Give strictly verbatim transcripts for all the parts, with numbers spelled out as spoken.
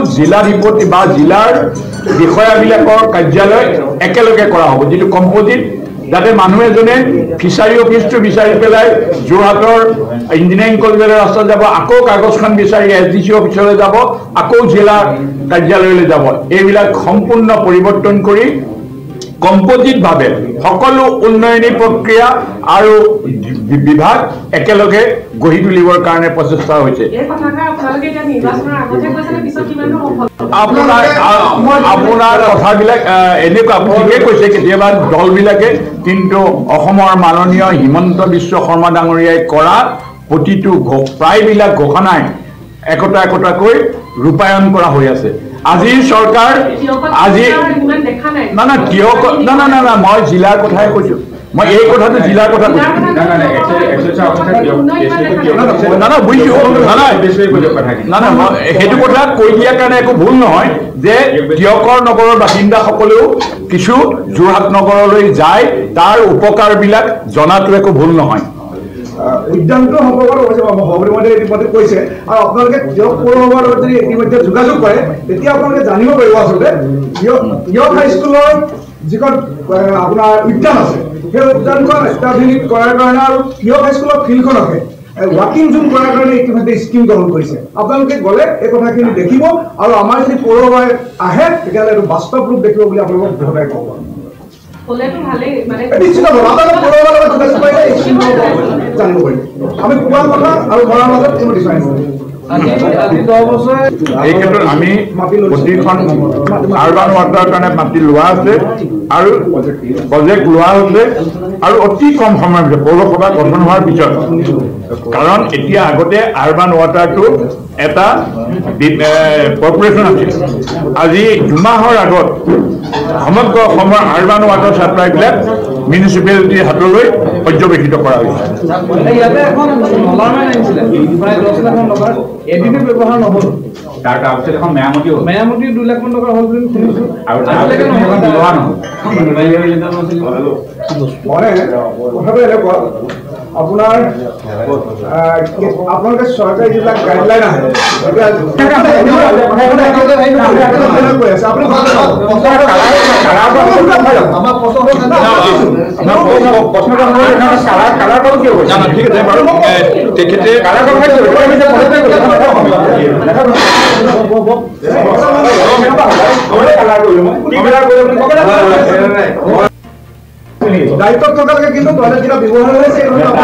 জিলাধিপতি বা জিলাৰ বিষয়াবিলাকৰ কাৰ্যালয় একেলগে কৰা হ'ব যেটো কম্পোজিট যাতে মানুহ এজনে ফিচাৰী অফিসটো বিচাৰি পেলাই যোৰহাটৰ ইঞ্জিনিয়াৰিং কলেজৰ ৰাস্তা যাব আকৌ কাগজখন বিচাৰি এসডিসি অফিচলৈ যাব আকৌ জিলা কাৰ্যালয়লৈ যাব এইবিলাক সম্পূৰ্ণ পৰিৱৰ্তন কৰি কম্পোজিট ভাবে সকলো উন্নয়নী প্ৰক্ৰিয়া আৰু বিভাগ একেলগে গঢ়ি তুলিবৰ কাৰণে প্ৰচেষ্টা হৈছে এই কথাটা আপোনালোকে এতিয়া নিৰ্বাচনৰ আগতে কৈছে পিছত কিমান সফল আপোনাৰ আপোনাৰ কথাবিলাক এনেকুৱা ঠিকে কৈছে কেতিয়াবা দলবিলাকে কিন্তু অসমৰ মাননীয় হিমন্ত বিশ্ব শৰ্মা ডাঙৰীয়াই কৰা প্ৰতিটো প্ৰায়বিলাক ঘোষণাই একতা একতাকৈ ৰূপায়ণ কৰা হৈ আছে আজি চৰকাৰ আজি না না কিয় না না না না মই জিলাৰ কথাই কৈছো মই এই কথাটো জিলাৰ কথা কৈছো না না বুঝিছো না না না সেইটো কথা কৈ দিয়াৰ কাৰণে একো ভুল নহয় যে কিয়কৰ নগৰৰ বাসিন্দাসকলেও কিছু যোৰহাট নগৰলৈ যায় তাৰ উপকাৰবিলাক জনাটো একো ভুল নহয় উদ্যানটো সম্পৰ্কত কৈছে সবৰিমতে ইতিমধ্যে কৈছে আৰু আপোনালোকে দিয়ক পৌৰসভাৰ লগত যদি ইতিমধ্যে যোগাযোগ কৰে তেতিয়া আপোনালোকে জানিব পাৰিব আচলতে দিয়ক হাইস্কুলৰ যিখন আপোনাৰ উদ্যান আছে সেই উদ্যানখন এষ্টাব্লিছ কৰাৰ কাৰণে আৰু দিয়ক হাইস্কুলৰ ফিল্ডখনকে ৱাকিং জোন কৰাৰ কাৰণে ইতিমধ্যে স্কিম গ্ৰহণ কৰিছে আপোনালোকে গ'লে এই কথাখিনি দেখিব আৰু আমাৰ যদি পৌৰসভাই আহে তেতিয়াহ'লে এইটো বাস্তৱ ৰূপ দেখিব বুলি আপোনালোকক সদায় ক'ব হলেতো ভালেই মানে নিশ্চিত আপোনালোকে পৌৰসভাৰ লগত যোগাযোগ কৰিলে স্কিম জানিব পাৰিব আমি কোৱাৰ কথা আৰু কৰাৰ মাজত কোনো ডিফাৰেঞ্চ নাই এই ক্ষেত্ৰত আমি প্ৰতিখন আৰবান ৱাটাৰৰ কাৰণে মাটি লোৱা আছে আৰু প্ৰজেক্ট লোৱা হৈছে আৰু অতি কম সময়ৰ ভিতৰত পৌৰসভা গঠন হোৱাৰ পিছত কাৰণ এতিয়া আগতে আৰবান ৱাটাৰটো এটা কৰ্পৰেশ্যন আছিল আজি দুমাহৰ আগত সমগ্ৰ অসমৰ আৰবান ৱাটাৰ ছাপ্লাইবিলাক মিউনিচিপালিটিৰ হাতলৈ পৰ্যবেক্ষিত কৰা হৈছে ইয়াতে এখন নলামান আনিছিলে প্ৰায় দহ লাখ টকা এদিনে ব্যৱহাৰ নহ'ল তাৰ তাৰপিছত এখন মেৰামতি হ'ল মেৰামতি দুই লাখ মান টকা হ'ল বুলি শুনিছোঁ আৰু আজিলৈকে ব্যৱহাৰ নহ'ল মানে কথাটো এনেকুৱা আপোনাৰ আপোনালোকে চৰকাৰী যিবিলাক গাইডলাইন আহে দায়িত্ব থকালৈকে কিন্তু টয়লেট যেটা ব্যৱহাৰ হৈছে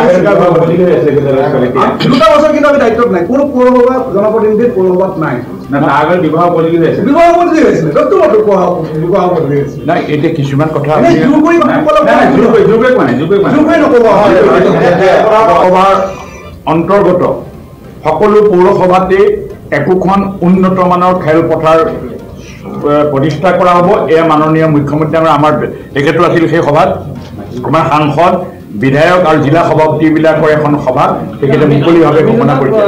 দুটা বছৰ কিন্তু আমি দায়িত্বত নাই কোনো পৌৰসভা জনপ্ৰতিনিধি পৌৰসভাত নাই এতিয়া কিছুমান কথা অন্তৰ্গত সকলো পৌৰসভাতে একোখন উন্নত মানৰ খেলপথাৰ প্ৰতিষ্ঠা কৰা হ'ব এয়া মাননীয় মুখ্যমন্ত্ৰী আমাৰ তেখেতো আছিল সেই সভাত আমাৰ সাংসদ বিধায়ক আৰু জিলা সভাপতিবিলাকৰ এখন সভা তেখেতে মুকলিভাৱে ঘোষণা কৰিছে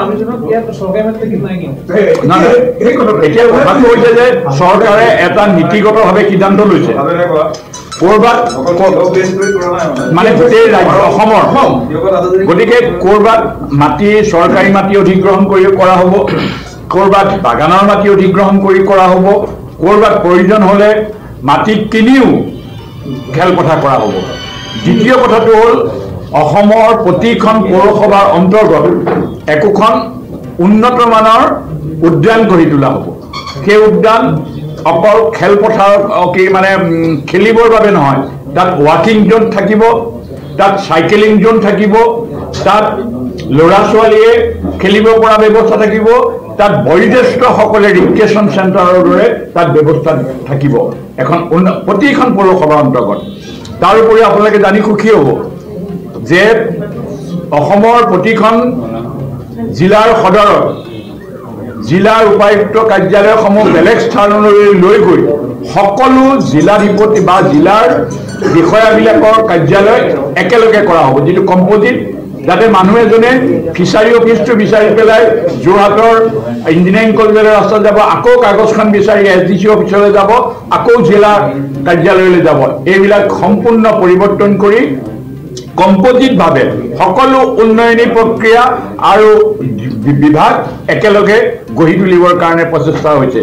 এতিয়া কথাটো হৈছে যে চৰকাৰে এটা নীতিগতভাৱে সিদ্ধান্ত লৈছে ক'ৰবাত মানে গোটেই ৰাজ্য অসমৰ গতিকে ক'ৰবাত মাটি চৰকাৰী মাটি অধিগ্ৰহণ কৰি কৰা হ'ব ক'ৰবাত বাগানৰ মাটি অধিগ্ৰহণ কৰি কৰা হ'ব ক'ৰবাত প্ৰয়োজন হ'লে মাটি কিনিও খেলপথাৰ কৰা হ'ব দ্বিতীয় কথাটো হ'ল অসমৰ প্ৰতিখন পৌৰসভাৰ অন্তৰ্গত একোখন উন্নত মানৰ উদ্যান গঢ়ি তোলা হ'ব সেই উদ্যান অকল খেলপথাৰ কি মানে খেলিবৰ বাবে নহয় তাত ৱাকিং জোন থাকিব তাত চাইকেলিং জোন থাকিব তাত ল'ৰা ছোৱালীয়ে খেলিব পৰা ব্যৱস্থা থাকিব তাত বয়োজ্যেষ্ঠসকলে ৰিক্ৰিয়েশ্যন চেণ্টাৰৰ দৰে তাত ব্যৱস্থা থাকিব এখন প্ৰতিখন পৌৰসভাৰ অন্তৰ্গত তাৰ উপৰি আপোনালোকে জানি সুখী হ'ব যে অসমৰ প্ৰতিখন জিলাৰ সদৰত জিলাৰ উপায়ুক্ত কাৰ্যালয়সমূহ বেলেগ স্থানলৈ লৈ গৈ সকলো জিলাধিপতি বা জিলাৰ বিষয়াবিলাকৰ কাৰ্যালয় একেলগে কৰা হ'ব যেটো কম্পোজিট যাতে মানুহ এজনে ফিচাৰী অফিসটো বিচাৰি পেলাই যোৰহাটৰ ইঞ্জিনিয়াৰিং কলেজৰ ৰাস্তা যাব আকৌ কাগজখন বিচাৰি এসডিসি অফিচলৈ যাব আকৌ জিলা কাৰ্যালয়লৈ যাব এইবিলাক সম্পূৰ্ণ পৰিৱৰ্তন কৰি কম্পোজিটভাৱে সকলো উন্নয়নী প্ৰক্ৰিয়া আৰু বিভাগ একেলগে গঢ়ি তুলিবৰ কাৰণে প্ৰচেষ্টা হৈছে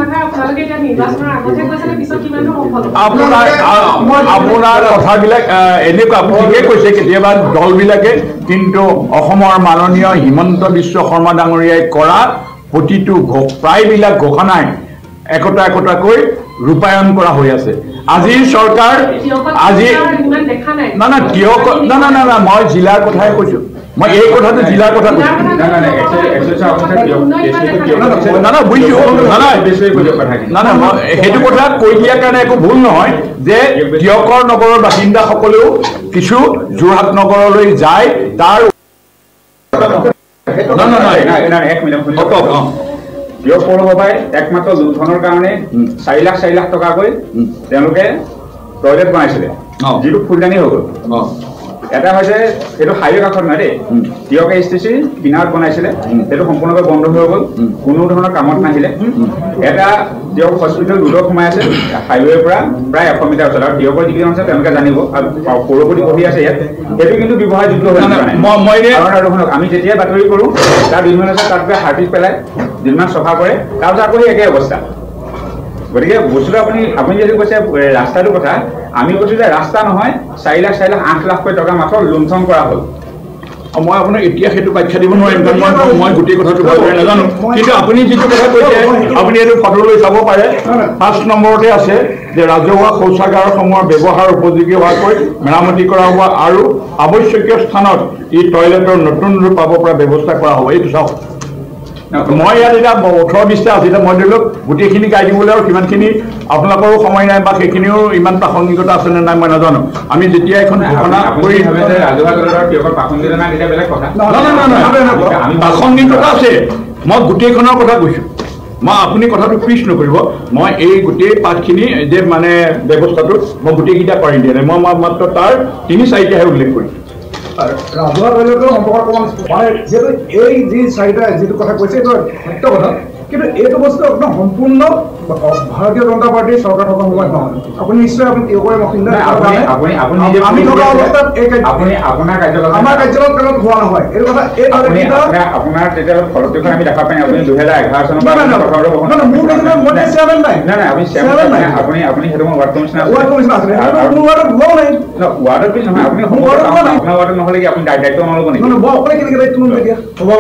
আপোনাৰ আপোনাৰ কথাবিলাক এনেকুৱা ঠিকেই কৈছে কেতিয়াবা দলবিলাকে কিন্তু অসমৰ মাননীয় হিমন্ত বিশ্ব শৰ্মা ডাঙৰীয়াই কৰা প্ৰতিটো প্ৰায়বিলাক ঘোষণাই একোটা একোটাকৈ ৰূপায়ণ কৰা হৈ আছে আজিৰ চৰকাৰ আজি না না কিয় না না না না মই জিলাৰ কথাই কৈছো মই এই কথাটো জিলাৰ কথা কৈছো না না বুজিছো না না না সেইটো কথা কৈ দিয়াৰ কাৰণে একো ভুল নহয় যে তিয়কৰ নগৰৰ বাসিন্দাসকলেও কিছু যোৰহাট নগৰলৈ যায় তাৰ না না না এক মিনিট তিয়ক পৌৰসভাই একমাত্ৰ লুণ্ঠনৰ কাৰণে চাৰি লাখ চাৰি লাখ টকাকৈ তেওঁলোকে টয়লেট বনাইছিলে যিটো ফুলদানি হৈ গ'ল এটা হৈছে সেইটো হাইৱে কাষত নহয় দেই তিয়ক এছ টি চি কিনাৰত বনাইছিলে সেইটো সম্পূৰ্ণকৈ বন্ধ হৈ গ'ল কোনো ধৰণৰ কামত নাহিলে এটা তিয়ক হস্পিটেল ৰোডত সোমাই আছে হাইৱেৰ পৰা প্ৰায় এশ মিটাৰ ওচৰত আৰু তিয়কৰ যিকেইজন আছে তেওঁলোকে জানিব আৰু পৌৰপতি বহি আছে ইয়াত সেইটো কিন্তু ব্যৱহাৰযোগ্য হৈ নাই আমি যেতিয়াই বাতৰি কৰোঁ তাৰ দুদিনমান আছে তাত গৈ হাৰ্পিক পেলাই দুদিনমান চফা কৰে তাৰপিছত আকৌ একে অৱস্থা গতিকে বস্তুটো আপুনি আপুনি যদি কৈছে ৰাস্তাটোৰ কথা আমি কৈছোঁ যে ৰাস্তা নহয় চাৰি লাখ চাৰি লাখ আঠ লাখকৈ টকা মাত্ৰ লুণ্ঠন কৰা হ'ল মই আপোনাক এতিয়া সেইটো ব্যাখ্যা দিব নোৱাৰিম কাৰণ মই মই গোটেই কথাটো ভালদৰে নাজানো কিন্তু আপুনি যিটো কথা কৈছে আপুনি এইটো ফটোলৈ চাব পাৰে ফাৰ্ষ্ট নম্বৰতে আছে যে ৰাজহুৱা শৌচাগাৰসমূহৰ ব্যৱহাৰ উপযোগী হোৱাকৈ মেৰামতি কৰা হ'ব আৰু আৱশ্যকীয় স্থানত ই টয়লেটৰ নতুন ৰূপ পাব পৰা ব্যৱস্থা কৰা হ'ব এইটো চাওক মই ইয়াত এতিয়া ওঠৰ বিশটা আছে এতিয়া মই ধৰি লওক গোটেইখিনি গাই দিবলৈ আৰু সিমানখিনি আপোনালোকৰো সময় নাই বা সেইখিনিও ইমান প্ৰাসংগিকতা আছে নে নাই মই নাজানো আমি যেতিয়া এখন ঘোষণা কৰি প্ৰাসংগিকতা আছে মই গোটেইখনৰ কথা কৈছোঁ মই আপুনি কথাটো পিছ নকৰিব মই এই গোটেই পাঠখিনি যে মানে ব্যৱস্থাটোত মই গোটেইকেইটা কৰি দিয়া নাই মই মাত্ৰ তাৰ তিনি চাৰিটাহে উল্লেখ কৰিছোঁ ৰাজহুৱা টয়লেটৰ সম্পৰ্ক মানে যিহেতু এই যি চাৰিটা যিটো কথা কৈছে এইটো সত্য কথা কিন্তু এইটো বস্তু আপোনাৰ সম্পূৰ্ণ ভাৰতীয় জনতা পাৰ্টিৰ চৰকাৰ থকা সময়ত নহয় আপুনি নিশ্চয় আপুনি তিয়কৰে আমি থকা অৱস্থাত আপুনি আপোনাৰ কাৰ্যকাল আমাৰ কাৰ্যকাল কালত হোৱা নহয় এইটো কথা এই আপোনাৰ তেতিয়া ফলটোখন আমি দেখা পাই আপুনি দুহেজাৰ এঘাৰ চনৰ আপুনি আপুনি সেইটো মই ৱাৰ্ড কমিছনাৰ ৱাৰ্ড কমিছনাৰ আছিলে মোৰ ৱাৰ্ডত হোৱাও নাই ৱাৰ্ডত বুলি নহয় আপুনি আপোনাৰ ৱাৰ্ডত নহ'লে কি আপুনি দায়িত্ব নল'ব নেকি আপুনি কেনেকৈ দায়িত্ব ল'ব এতিয়া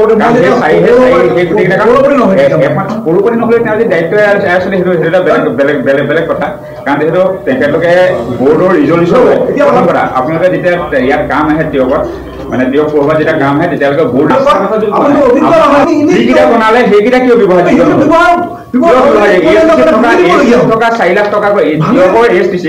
পৌৰপতি নহ'লে তেওঁ যি দায়িত্ব আছিলে সেইটো সেইটো এটা বেলেগ বেলেগ বেলেগ বেলেগ কথা কাৰণ যিহেতু তেখেতলোকে বৰ্ডৰ ৰিজলিউশ্যন প্ৰথম কথা আপোনালোকে যেতিয়া ইয়াত কাম আহে তিয়কত মানে তিয়ক পৌৰসভাত যেতিয়া কাম আহে তেতিয়ালৈকে বৰ্ড যিকেইটা বনালে সেইকেইটা কিয় ব্যৱহাৰ টকা চাৰি লাখ টকাকৈ তিয়কৰ এছ টি চি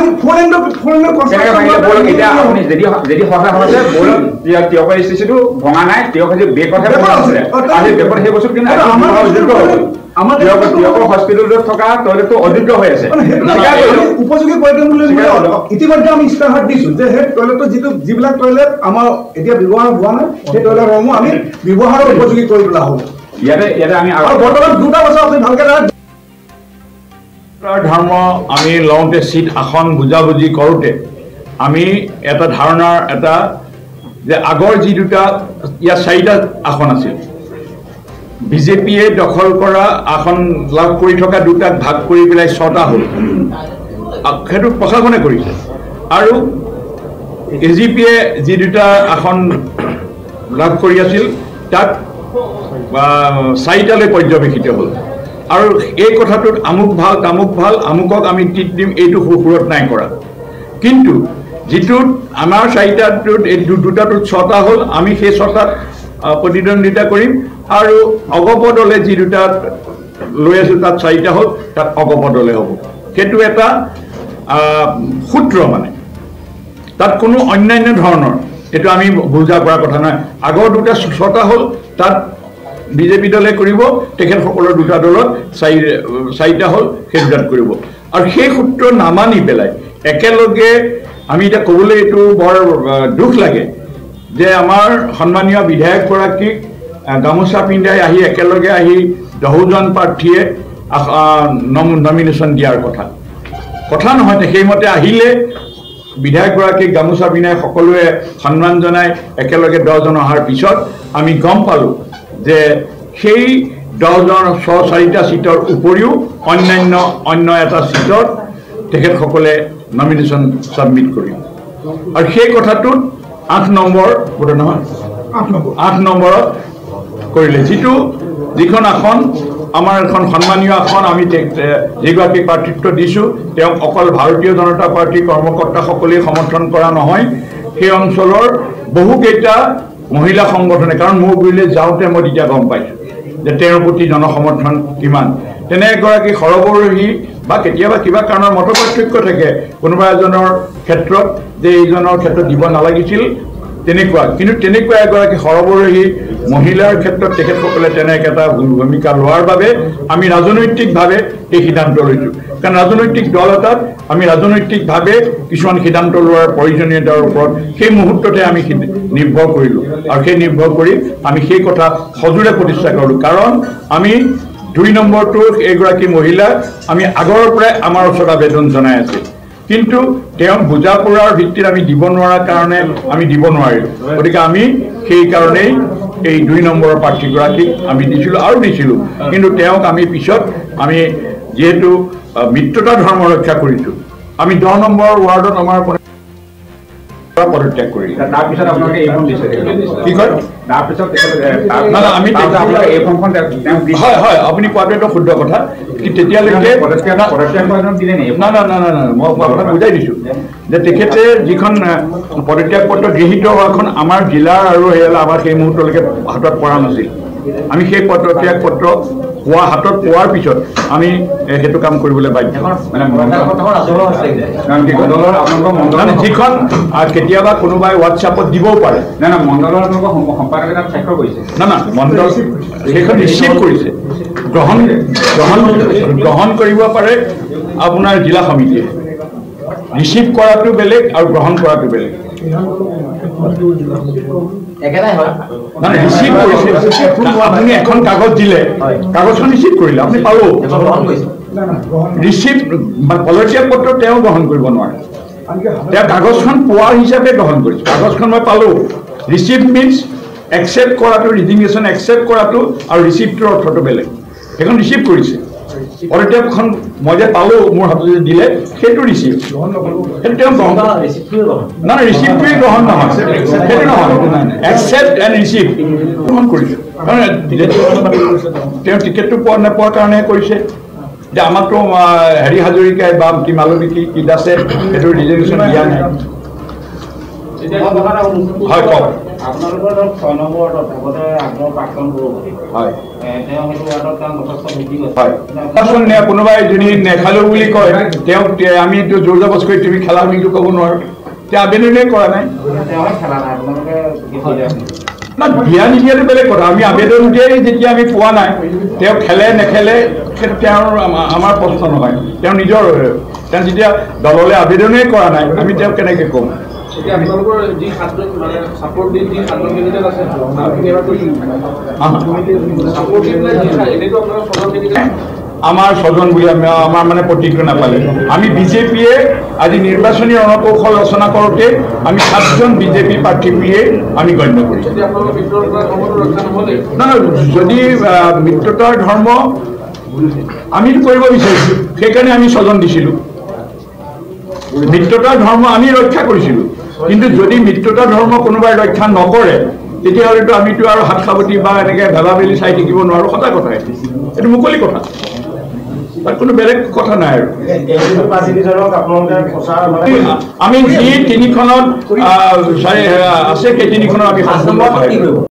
এতিয়া আপুনি যদি যদি সহায় হৈছে বৰ্ডত তিয়কৰ এছ টি চিটো ভঙা নাই তিয়ক আজি বেকতহে বনোৱা আছিলে আজি বেকত সেই বস্তু কিন্তু আমাৰ তিয়কৰ হস্পিটেলত থকা টয়লেটটো অযোগ্য হৈ আছে উপযোগী কৰি দিম বুলি ইতিমধ্যে আমি ইস্তাহাৰ দিছোঁ যে সেই টয়লেটটো যিটো যিবিলাক টয়লেট আমাৰ এতিয়া ব্যৱহাৰ হোৱা নাই সেই টয়লেটসমূহ আমি ব্যৱহাৰৰ উপযোগী কৰি তোলা হ'ব ইয়াতে ইয়াতে আমি বৰ্তমান দুটা বছৰ আপুনি ভালকে ধৰ্ম আমি লওঁতে চিট আসন বুজাবুজি কৰোঁতে আমি এটা ধাৰণাৰ এটা যে আগৰ যি দুটা ইয়াত চাৰিটা আসন আছিল বিজেপিয়ে দখল কৰা আসন লাভ কৰি থকা দুটাক ভাগ কৰি পেলাই ছটা হ'ল সেইটো প্ৰশাসনে কৰিছে আৰু এ জি পিয়ে যি দুটা আসন লাভ কৰি আছিল তাত চাৰিটালৈ পৰ্যবেক্ষিত হ'ল আৰু এই কথাটোত আমুক ভাল তামুক ভাল আমুকক আমি টিট দিম এইটো সুৰত নাই কৰা কিন্তু যিটোত আমাৰ চাৰিটাটোত এই দুটাটোত ছটা হ'ল আমি সেই ছটাত প্ৰতিদ্বন্দ্বিতা কৰিম আৰু অগপদলে যি দুটা লৈ আছোঁ তাত চাৰিটা হ'ল তাত অগপদলে হ'ব সেইটো এটা সূত্ৰ মানে তাত কোনো অন্যান্য ধৰণৰ এইটো আমি বুজা কৰা কথা নহয় আগৰ দুটা ছটা হ'ল তাত বিজেপি দলে কৰিব তেখেতসকলৰ দুটা দলত চাৰি চাৰিটা হ'ল সেই দুটাত কৰিব আৰু সেই সূত্ৰ নামানি পেলাই একেলগে আমি এতিয়া ক'বলৈ এইটো বৰ দুখ লাগে যে আমাৰ সন্মানীয় বিধায়কগৰাকীক গামোচা পিন্ধাই আহি একেলগে আহি দহজন প্ৰাৰ্থীয়ে নমিনেশ্যন দিয়াৰ কথা কথা নহয় সেইমতে আহিলে বিধায়কগৰাকীক গামোচা পিন্ধাই সকলোৱে সন্মান জনাই একেলগে দহজন অহাৰ পিছত আমি গম পালোঁ যে সেই দহজন ছ চাৰিটা সিটৰ উপৰিও অন্যান্য অন্য এটা সিটত তেখেতসকলে নমিনেশ্যন ছাবমিট কৰিলে আৰু সেই কথাটোত আঠ নম্বৰ বোধ নহয় আঠ নম্বৰত কৰিলে যিটো যিখন আসন আমাৰ এখন সন্মানীয় আসন আমি যিগৰাকীক প্ৰাৰ্থিত্ব দিছোঁ তেওঁক অকল ভাৰতীয় জনতা পাৰ্টীৰ কৰ্মকৰ্তাসকলেই সমৰ্থন কৰা নহয় সেই অঞ্চলৰ বহুকেইটা মহিলা সংগঠনে কাৰণ মোৰ গুৰিলৈ যাওঁতে মই তেতিয়া গম পাইছোঁ যে তেওঁৰ প্ৰতি জনসমৰ্থন কিমান তেনে এগৰাকী সৰবৰাহী বা কেতিয়াবা কিবা কাৰণৰ মত পাৰ্থক্য থাকে কোনোবা এজনৰ ক্ষেত্ৰত যে এইজনৰ ক্ষেত্ৰত দিব নালাগিছিল তেনেকুৱা কিন্তু তেনেকুৱা এগৰাকী সৰবৰাহী মহিলাৰ ক্ষেত্ৰত তেখেতসকলে তেনে এটা ভূমিকা লোৱাৰ বাবে আমি ৰাজনৈতিকভাৱে এই সিদ্ধান্ত লৈছোঁ কাৰণ ৰাজনৈতিক দল এটাত আমি ৰাজনৈতিকভাৱে কিছুমান সিদ্ধান্ত লোৱাৰ প্ৰয়োজনীয়তাৰ ওপৰত সেই মুহূৰ্ততে আমি নিৰ্ভৰ কৰিলোঁ আৰু সেই নিৰ্ভৰ কৰি আমি সেই কথা সজোৰে প্ৰতিষ্ঠা কৰিলোঁ কাৰণ আমি দুই নম্বৰটো এগৰাকী মহিলা আমি আগৰ পৰাই আমাৰ ওচৰত আবেদন জনাই আছে কিন্তু তেওঁ বুজা পৰাৰ ভিত্তিত আমি দিব নোৱাৰাৰ কাৰণে আমি দিব নোৱাৰিলোঁ গতিকে আমি সেই কাৰণেই এই দুই নম্বৰৰ প্ৰাৰ্থীগৰাকীক আমি দিছিলোঁ আৰু দিছিলোঁ কিন্তু তেওঁক আমি পিছত আমি যিহেতু মিত্ৰতা ধৰ্ম ৰক্ষা কৰিছোঁ আমি দহ নম্বৰ ৱাৰ্ডত আমাৰ পদত্যাগ কৰিলোঁ তাৰপিছত আপোনালোকে এইখন দিছে কি কয় তাৰপিছত আমি হয় হয় আপুনি কোৱাটো এটা শুদ্ধ কথা তেতিয়ালৈকে না না না না না মই আপোনাক বুজাই দিছোঁ যে তেখেতে যিখন পদত্যাগ পত্ৰ গৃহীত হোৱাখন আমাৰ জিলাৰ আৰু সেয়ালে আমাৰ সেই মুহূৰ্তলৈকে হাতত পৰা নাছিল আমি সেই পদত্যাগ পত্ৰ পোৱা হাতত পোৱাৰ পিছত আমি সেইটো কাম কৰিবলৈ বাধ্য মানে যিখন কেতিয়াবা কোনোবাই হোৱাটছআপত দিবও পাৰে না না মণ্ডলৰ সম্পাদকে তাত স্বাক্ষৰ কৰিছে না না মণ্ডল সেইখন ৰিচিভ কৰিছে গ্ৰহণ গ্ৰহণ গ্ৰহণ কৰিব পাৰে আপোনাৰ জিলা সমিতিয়ে ৰিচিভ কৰাটো বেলেগ আৰু গ্ৰহণ কৰাটো বেলেগ মানে ৰিচিভ কৰিছে আপুনি এখন কাগজ দিলে কাগজখন ৰিচিভ কৰিলে আপুনি পালোঁ ৰিচিভ পদত্যাগ পত্ৰ তেওঁ গ্ৰহণ কৰিব নোৱাৰে তেওঁ কাগজখন পোৱাৰ হিচাপে গ্ৰহণ কৰিছে কাগজখন মই পালোঁ ৰিচিভ মিনছ একচেপ্ট কৰাটো ৰিজিগনেশ্যন একচেপ্ট কৰাটো আৰু ৰিচিভটোৰ অৰ্থটো বেলেগ সেইখন ৰিচিভ কৰিছে পদত্যাগখন মই যে পালোঁ মোৰ হাতত যে দিলে সেইটো ৰিচিভ সেইটো তেওঁ গ্ৰহণ না না ৰিচিভটোৱে গ্ৰহণ নহয় সেইটো নহয় একচেপ্ট এণ্ড ৰিচিভ গ্ৰহণ কৰিছোঁ কাৰণ তেওঁ টিকেটটো পোৱা নোপোৱাৰ কাৰণে কৰিছে যে আমাকতো হেৰি হাজৰিকাই বা কি মালৱী কি কি দাসে সেইটো ৰিজিগনেশ্যন দিয়া নাই হয় কওক আপোনালোকৰ ধৰক ছয় নম্বৰ থাকোঁতে আগৰ প্ৰাক্তন হয় কোনোবাই যদি নেখালো বুলি কয় তেওঁক আমি এইটো জোৰ জবজ কৰি তুমি খেলা বুলিতো ক'ব নোৱাৰোঁ তেওঁ আবেদনেই কৰা নাই না দিয়া নিদিয়াটো বেলেগ কথা আমি আবেদন দিয়াই যেতিয়া আমি পোৱা নাই তেওঁ খেলে নেখেলে সেইটো তেওঁৰ আমাৰ প্ৰশ্ন নহয় তেওঁ নিজৰ তেওঁ যেতিয়া দললৈ আবেদনেই কৰা নাই আমি তেওঁক কেনেকৈ ক'ম আমাৰ ছজন বুলি আমাৰ মানে প্ৰতিক্ৰিয়া নাপালে আমি বিজেপিয়ে আজি নিৰ্বাচনী ৰণকৌশল ৰচনা কৰোঁতে আমি সাতজন বিজেপি প্ৰাৰ্থী বুলিয়ে আমি গণ্য কৰিছোঁ না যদি মিত্ৰতাৰ ধৰ্ম আমি কৰিব বিচাৰিছোঁ সেইকাৰণে আমি ছজন দিছিলোঁ মিত্ৰতাৰ ধৰ্ম আমি ৰক্ষা কৰিছিলোঁ কিন্তু যদি মিত্ৰতা ধৰ্ম কোনোবাই ৰক্ষা নকৰে তেতিয়াহ'লেতো আমিতো আৰু হাত সাৱটি বা এনেকৈ ভেলা মেলি চাই থাকিব নোৱাৰোঁ সঁচা কথা এইটো মুকলি কথা তাত কোনো বেলেগ কথা নাই আৰু আমি যি তিনিখনত আছে সেই তিনিখনত আমি